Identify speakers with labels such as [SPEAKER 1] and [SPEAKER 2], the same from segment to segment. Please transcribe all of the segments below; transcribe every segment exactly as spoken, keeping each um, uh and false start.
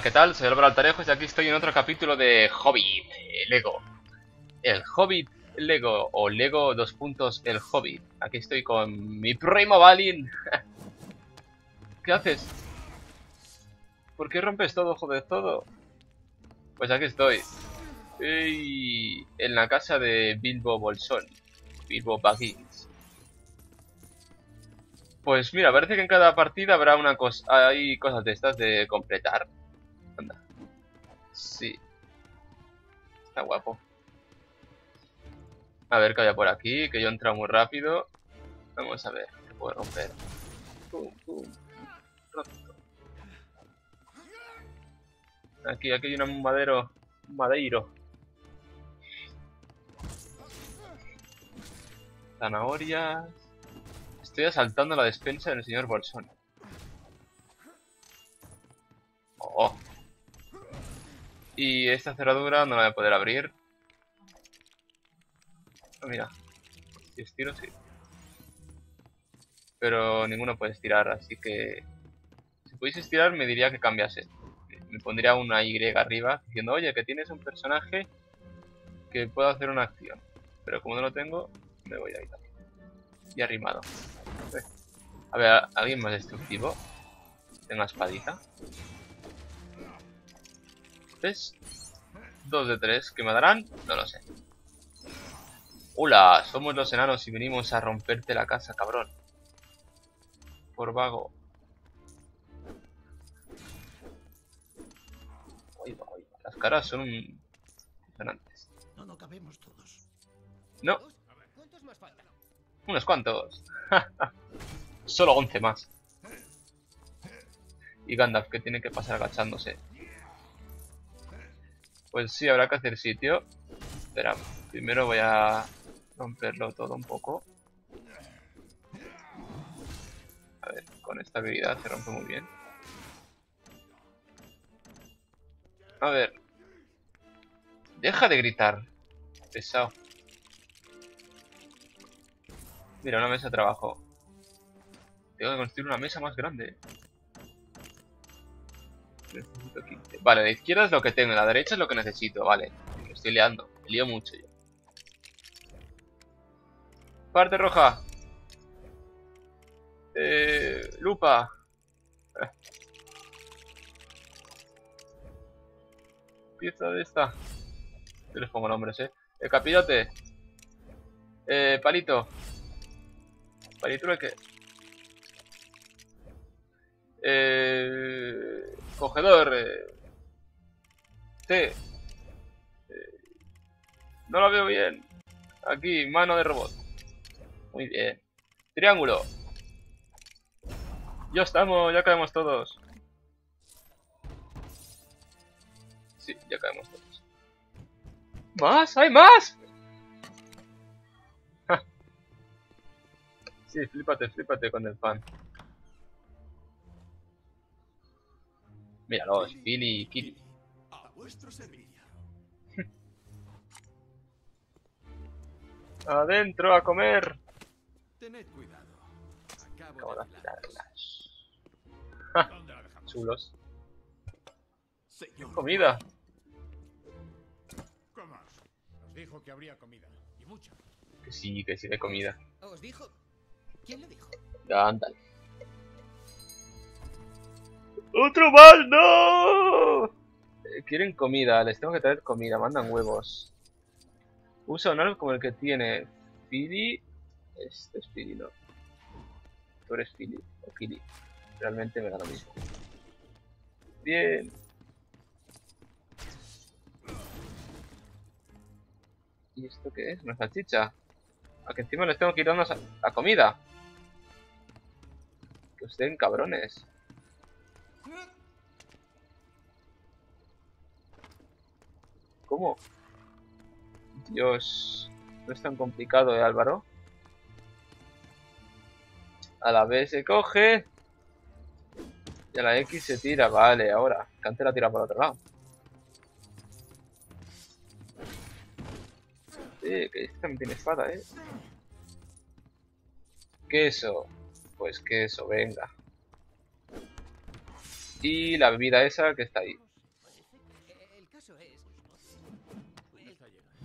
[SPEAKER 1] ¿qué tal? Soy Álvaro Altarejo y aquí estoy en otro capítulo de Hobbit, eh, Lego. El Hobbit Lego, o Lego dos puntos el Hobbit. Aquí estoy con mi primo Balin. ¿Qué haces? ¿Por qué rompes todo, joder, todo? Pues aquí estoy. Y en la casa de Bilbo Bolsón. Bilbo Baggins. Pues mira, parece que en cada partida habrá una cosa. Hay cosas de estas de completar. Anda. Sí. Está guapo. A ver qué hay por aquí, que yo he entrado muy rápido. Vamos a ver, ¿qué puedo romper? Pum, pum. Roto. Aquí, aquí hay un madero. Un madeiro. Zanahorias. Estoy asaltando la despensa del señor Bolsón. Oh. Y esta cerradura no la voy a poder abrir. Oh, mira. Si estiro, sí. Pero ninguno puede estirar, así que... Si pudiese estirar me diría que cambiase. Me pondría una Y arriba diciendo, oye, que tienes un personaje que pueda hacer una acción. Pero como no lo tengo, me voy a ir también. Y arrimado. A ver, ¿alguien más destructivo? Tengo espadita. ¿Ves? Dos de tres. ¿Qué me darán? No lo sé. ¡Hola! Somos los enanos y venimos a romperte la casa, cabrón. Por vago. Oiga, oiga. Las caras son impresionantes.
[SPEAKER 2] No, no cabemos todos.
[SPEAKER 1] No.
[SPEAKER 2] ¿Cuántos más faltan?
[SPEAKER 1] Unos cuantos. Solo once más. Y Gandalf, que tiene que pasar agachándose. Pues sí, habrá que hacer sitio. Espera, primero voy a romperlo todo un poco. A ver, con esta habilidad se rompe muy bien. A ver. Deja de gritar. Pesado. Mira, una mesa de trabajo. Tengo que construir una mesa más grande. Necesito quince. Vale, la izquierda es lo que tengo, la derecha es lo que necesito, vale. Me estoy liando, me lío mucho yo. Parte roja. Eh, lupa. Eh. Pieza de esta. Yo les pongo nombres, eh. eh capirote. Eh, palito. Palito que. Eh, cogedor. Eh, T. Eh, no lo veo bien. Aquí, mano de robot. Muy bien. Triángulo. Ya estamos, ya caemos todos. Sí, ya caemos todos. ¿Más? ¡Hay más! Sí, flípate, flípate con el pan. Míralos, Philly y Kitty.
[SPEAKER 2] A vuestro servicio.
[SPEAKER 1] Adentro a comer.
[SPEAKER 2] Tened cuidado. Acabo,
[SPEAKER 1] Acabo de
[SPEAKER 2] de
[SPEAKER 1] afilarlas.
[SPEAKER 2] ¿Dónde la dejamos?
[SPEAKER 1] Chulos.
[SPEAKER 2] Señor.
[SPEAKER 1] Comida.
[SPEAKER 2] ¿Cómo? Nos dijo que habría comida. Y mucha.
[SPEAKER 1] Que sí, que sí de comida.
[SPEAKER 3] ¿Os dijo? ¿Quién lo dijo?
[SPEAKER 1] Ándale. ¡Otro más! ¡No! Eh, quieren comida, les tengo que traer comida, mandan huevos. Usa un arco como el que tiene Philly. Este es Philly, no. Tú eres Philly o Philly. Realmente me da lo mismo. Bien. ¿Y esto qué es? ¿Una salchicha? A que encima les tengo que ir dando la comida. Que os den cabrones. ¿Cómo? Dios, no es tan complicado, ¿eh, Álvaro? A la B se coge. Y a la X se tira. Vale, ahora. Que antes la tira por otro lado. Sí, que este también tiene espada, ¿eh? Queso. Pues queso, venga. Y la bebida esa que está ahí.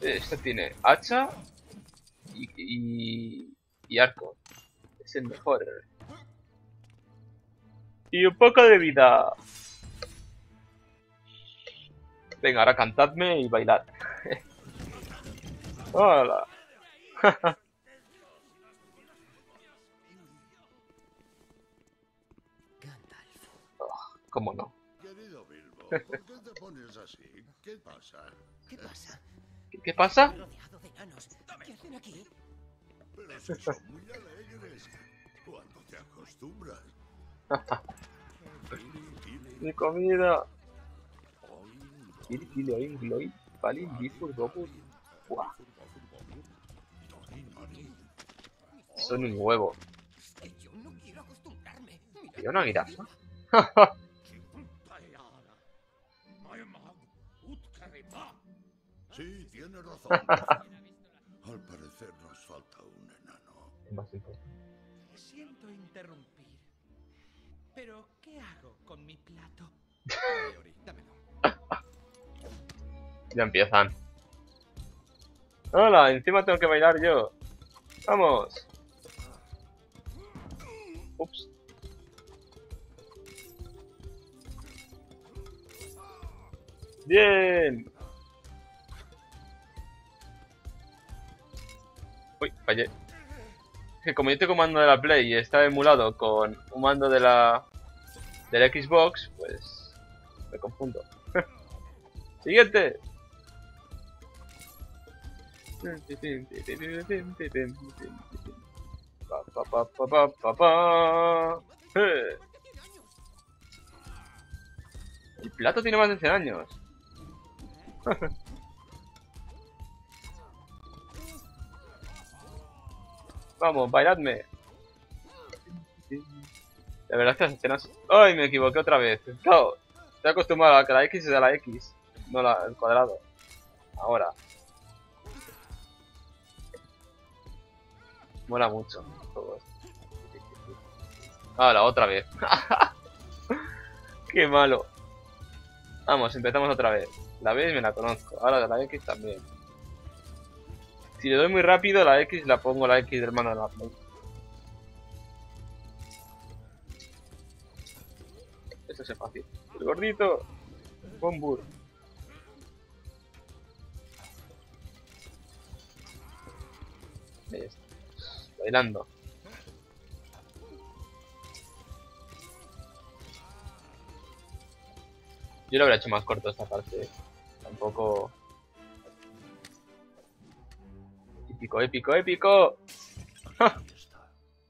[SPEAKER 1] Este tiene hacha y, y, y arco. Es el mejor. Y un poco de vida. Venga, ahora cantadme y bailad. Hola.
[SPEAKER 3] Gandalf.
[SPEAKER 1] Oh, ¿cómo no?
[SPEAKER 2] Querido Bilbo, ¿por qué te pones así? ¿Qué pasa?
[SPEAKER 3] ¿Qué pasa?
[SPEAKER 1] ¿Qué, qué pasa?
[SPEAKER 3] Rodeado de enanos. ¿Qué hacen aquí?
[SPEAKER 2] Pero si son muy alegres. ¿Cuándo te acostumbras?
[SPEAKER 1] Mi comida. Kili, kili, oin, gloin, palin, bifur, gopur. Buah, son un huevo.
[SPEAKER 3] Es que yo no quiero acostumbrarme. Mira,
[SPEAKER 1] ¿Y una guiraza?
[SPEAKER 2] Sí, tienes razón. Al parecer nos falta un enano.
[SPEAKER 1] Más importante.
[SPEAKER 4] Siento interrumpir. Pero, ¿qué hago con mi plato?
[SPEAKER 2] Ori, dámelo.
[SPEAKER 1] Ya empiezan. Hola, encima tengo que bailar yo. Vamos. Ups. Bien. Uy, fallé. Que como yo tengo mando de la Play y está emulado con un mando de la del Xbox, pues me confundo. Siguiente. Pa, pa, pa, pa, pa, pa, pa. Eh. El plato tiene más de cien años. Vamos, bailadme. La verdad es que las escenas... ¡Ay! Me equivoqué otra vez. Claro, estoy acostumbrado a que la X sea la X, no la, el cuadrado. Ahora. Mola mucho todo esto. Ahora, otra vez. Qué malo. Vamos, empezamos otra vez. La B me la conozco. Ahora la X también. Si le doy muy rápido, la X la pongo la X del mando de la Play. Eso es fácil. El gordito. Bombur. Ahí está. Bailando. Yo lo habría hecho más corto esta parte. Tampoco... Épico, épico, épico.
[SPEAKER 2] Ahí está.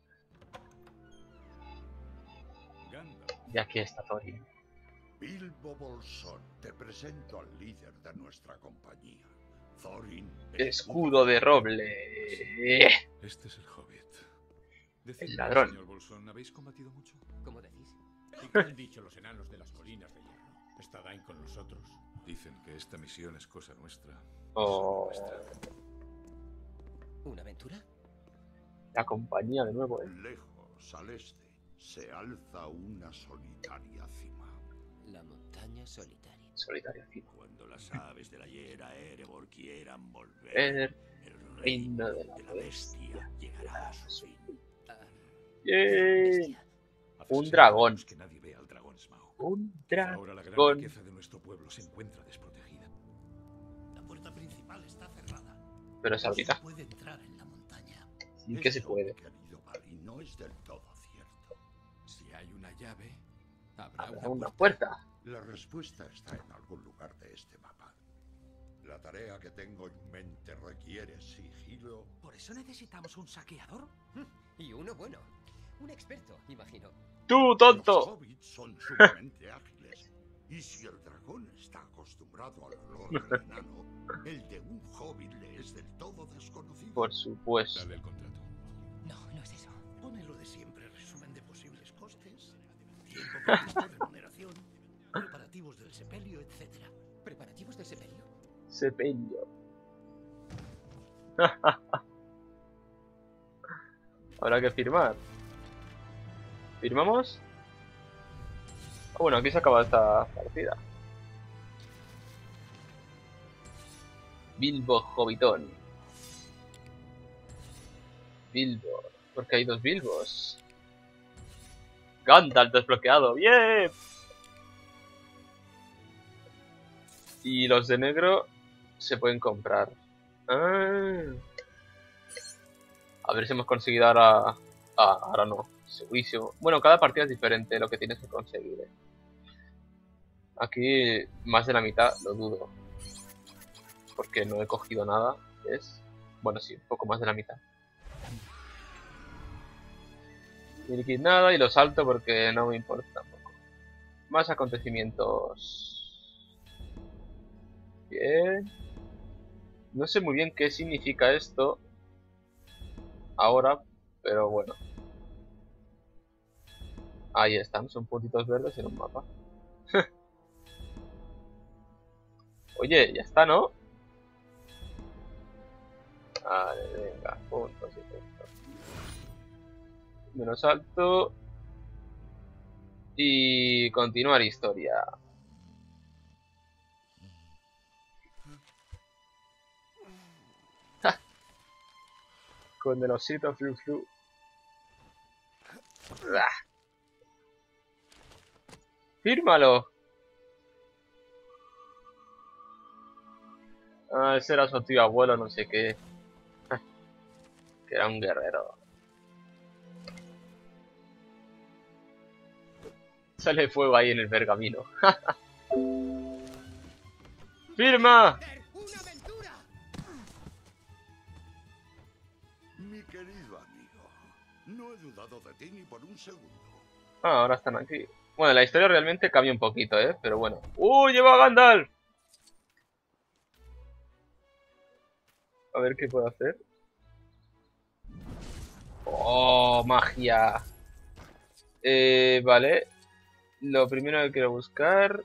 [SPEAKER 5] Gandalf,
[SPEAKER 1] Y aquí está Thorin.
[SPEAKER 2] Bilbo Bolsón, te presento al líder de nuestra compañía. Thorin.
[SPEAKER 1] Escudo de roble.
[SPEAKER 5] este es el Hobbit.
[SPEAKER 1] El
[SPEAKER 5] Decidme,
[SPEAKER 1] ladrón.
[SPEAKER 5] señor Bolsón, ¿habéis combatido mucho?
[SPEAKER 3] ¿Cómo decís?
[SPEAKER 2] ¿Y qué han dicho los enanos de las colinas de hierro? ¿Está Dain con nosotros?
[SPEAKER 5] Dicen que esta misión es cosa nuestra.
[SPEAKER 1] Oh,
[SPEAKER 5] Nuestra.
[SPEAKER 3] ¿Una aventura?
[SPEAKER 1] la compañía de nuevo, eh.
[SPEAKER 2] Lejos, al este, se alza una solitaria cima.
[SPEAKER 3] La montaña solitaria.
[SPEAKER 1] Solitario aquí.
[SPEAKER 2] Cuando las aves de la hiera Erebor quieran volver,
[SPEAKER 1] El
[SPEAKER 2] el
[SPEAKER 1] reino de la
[SPEAKER 2] bestia llegará a su fin.
[SPEAKER 3] Ah,
[SPEAKER 1] Bien.
[SPEAKER 3] bestia.
[SPEAKER 5] Hace
[SPEAKER 1] Un
[SPEAKER 5] seis
[SPEAKER 1] dragón.
[SPEAKER 5] años que nadie ve al dragón Smaug.
[SPEAKER 1] Un
[SPEAKER 5] Ahora la gran
[SPEAKER 1] dragón.
[SPEAKER 5] riqueza de nuestro pueblo se encuentra desprotegida.
[SPEAKER 6] La puerta principal está cerrada.
[SPEAKER 1] Pero se
[SPEAKER 6] No
[SPEAKER 1] abrirá.
[SPEAKER 6] se puede entrar en la montaña.
[SPEAKER 1] Sí que se
[SPEAKER 2] Eso,
[SPEAKER 1] puede.
[SPEAKER 2] querido Bali, no es del todo cierto.
[SPEAKER 6] Si hay una llave, habrá
[SPEAKER 1] Habrá
[SPEAKER 6] una,
[SPEAKER 1] una
[SPEAKER 6] puerta.
[SPEAKER 1] puerta.
[SPEAKER 2] La respuesta está en algún lugar de este mapa. La tarea que tengo en mente requiere sigilo.
[SPEAKER 4] ¿Por eso necesitamos un saqueador?
[SPEAKER 3] Y uno bueno. Un experto, imagino.
[SPEAKER 1] ¡Tú,
[SPEAKER 2] Los
[SPEAKER 1] tonto!
[SPEAKER 2] hobbits son sumamente ágiles. Y si el dragón está acostumbrado al olor del enano, el de un hobbit le es del todo desconocido.
[SPEAKER 1] Por supuesto.
[SPEAKER 5] Dale el contrato.
[SPEAKER 3] No, no es eso.
[SPEAKER 6] Pone lo de siempre, resumen de posibles costes, tiempo previsto, remuneración, preparativos del sepelio, etcétera.
[SPEAKER 3] ¿Preparativos del sepelio?
[SPEAKER 1] Sepelio. Habrá que firmar. ¿Firmamos? Ah, bueno, aquí se acaba esta partida. Bilbo Hobbitón. Bilbo. Porque hay dos Bilbos. Gandalf desbloqueado. ¡Bien! Y los de negro se pueden comprar. Ah. A ver si hemos conseguido ahora... Ah, ahora no. Segurísimo. Bueno, cada partida es diferente lo que tienes que conseguir. ¿eh? Aquí más de la mitad lo dudo. Porque no he cogido nada. ¿Ves? Bueno, sí, un poco más de la mitad. Y nada y lo salto porque no me importa tampoco. Más acontecimientos. Bien. No sé muy bien qué significa esto ahora, pero bueno. Ahí están, son puntitos verdes en un mapa. Oye, ya está, ¿no? Vale, venga, puntos y puntos. Menos alto. Y continuar historia. Con el osito flu flu. ¡Fírmalo! Ah, ese era su tío abuelo, no sé qué. Que era un guerrero. Sale fuego ahí en el pergamino. ¡Firma!
[SPEAKER 3] ¡Una aventura!
[SPEAKER 2] Mi querido amigo, no he dudado de ti ni por un segundo.
[SPEAKER 1] Ah, ahora están aquí. Bueno, la historia realmente cambia un poquito, ¿eh? Pero bueno. ¡Uh! ¡Lleva a Gandalf! A ver qué puedo hacer. ¡Oh! ¡Magia! Eh, vale. Lo primero que quiero buscar...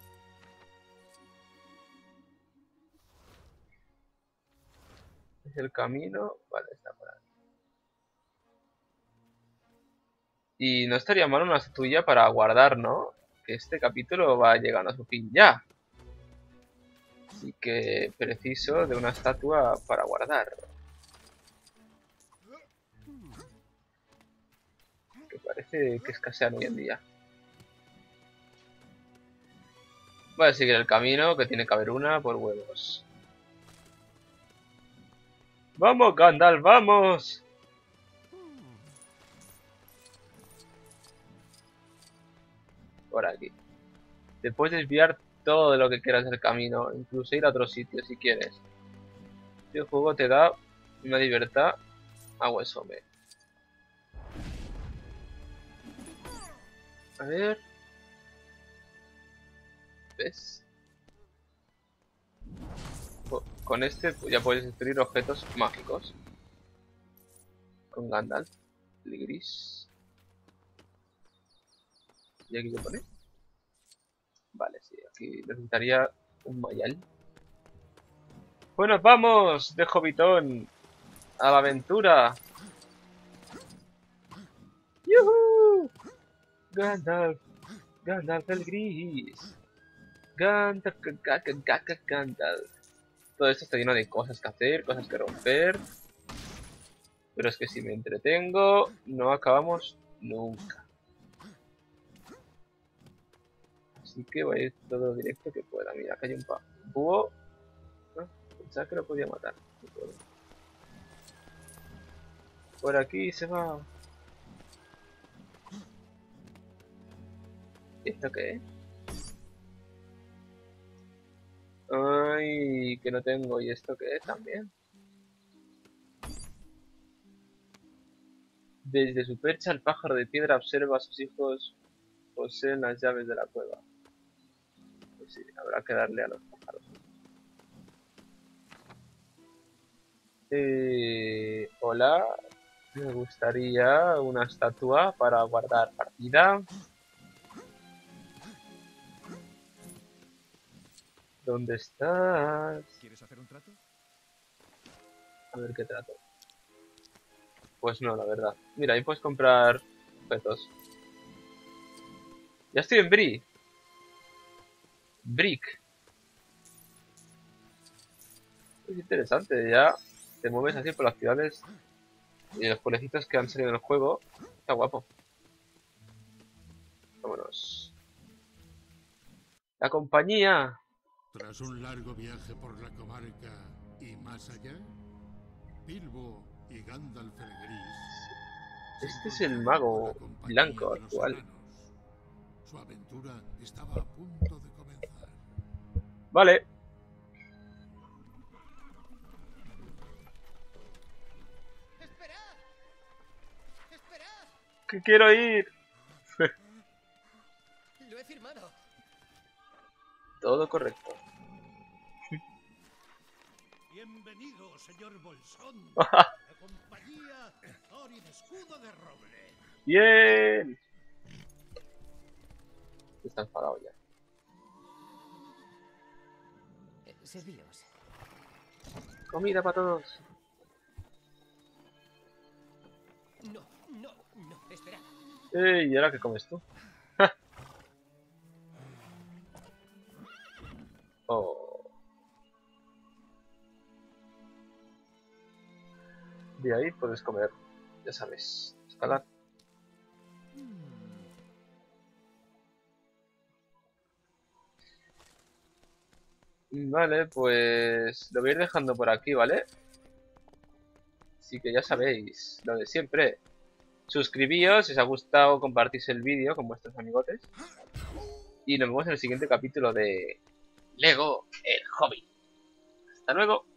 [SPEAKER 1] es el camino. Vale, está por aquí. Y no estaría mal una estatuilla para guardar, ¿no? Que este capítulo va llegando a su fin ya. Así que preciso de una estatua para guardar. Que parece que escasean hoy en día. Voy a seguir el camino, que tiene que haber una por huevos. ¡Vamos, Gandalf, vamos! Por aquí. Te puedes desviar todo de lo que quieras del camino, incluso ir a otro sitio si quieres. Este juego te da una libertad a huesome. A ver... ¿ves? Con este ya puedes destruir objetos mágicos. Con Gandalf. El gris. ¿Y aquí qué pone? Vale, sí, aquí necesitaría un mayal. Bueno, vamos de Hobbitón a la aventura. ¡Yuhu! Gandalf. Gandalf el gris. Gandalf, Gandalf, Gandalf. Todo esto está lleno de cosas que hacer, cosas que romper. Pero es que si me entretengo, no acabamos nunca. Así que voy a ir todo directo que pueda. Mira, acá hay un pa búho. ¿No? Pensaba que lo podía matar. No puedo. Por aquí se va. ¿Esto qué es? Ay, que no tengo. ¿Y esto qué es también? Desde su percha el pájaro de piedra observa a sus hijos poseen las llaves de la cueva. Pues sí, habrá que darle a los pájaros. Eh, hola, me gustaría una estatua para guardar partida. ¿Dónde estás?
[SPEAKER 5] ¿Quieres hacer un trato?
[SPEAKER 1] A ver qué trato. Pues no, la verdad. Mira, ahí puedes comprar objetos. Ya estoy en Bri. Brick. Es interesante, ya te mueves así por las ciudades y los pueblecitos que han salido en el juego. Está guapo. Vámonos. La compañía.
[SPEAKER 2] Tras un largo viaje por la comarca y más allá, Bilbo y Gandalf el Gris.
[SPEAKER 1] Este es el mago blanco actual.
[SPEAKER 2] Su aventura estaba a punto de comenzar.
[SPEAKER 1] Vale.
[SPEAKER 3] ¡Esperad! ¡Esperad!
[SPEAKER 1] Que quiero ir.
[SPEAKER 3] Lo he firmado.
[SPEAKER 1] Todo correcto.
[SPEAKER 6] Bienvenido, señor Bolsón. La compañía Thorin Escudo de Roble.
[SPEAKER 1] Bien. Está enfadado ya.
[SPEAKER 3] Eh, serviros.
[SPEAKER 1] Comida para todos.
[SPEAKER 3] No, no, no, esperad.
[SPEAKER 1] Ey, ¿y ahora qué comes tú? Oh. De ahí puedes comer, ya sabes, escalar. Vale, pues lo voy a ir dejando por aquí, ¿vale? Así que ya sabéis, lo de siempre. Suscribíos si os ha gustado, compartís el vídeo con vuestros amigotes. Y nos vemos en el siguiente capítulo de Lego el Hobbit. Hasta luego.